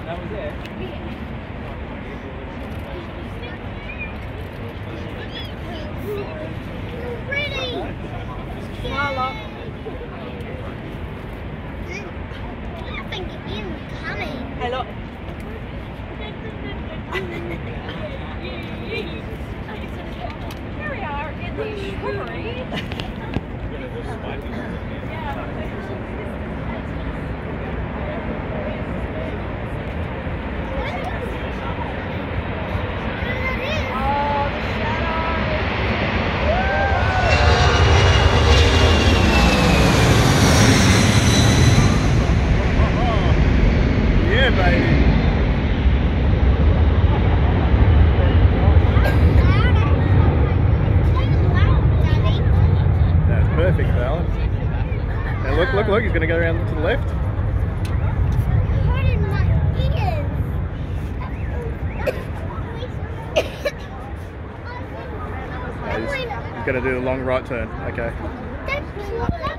That was it. Pretty. Smile. Nothing incoming. Hey, look. Here we are in the shrubbery. Yeah, baby. That's perfect, Stallion. And look, he's going to go around to the left. Hurting my ears. He's going to do a long right turn. Okay. That's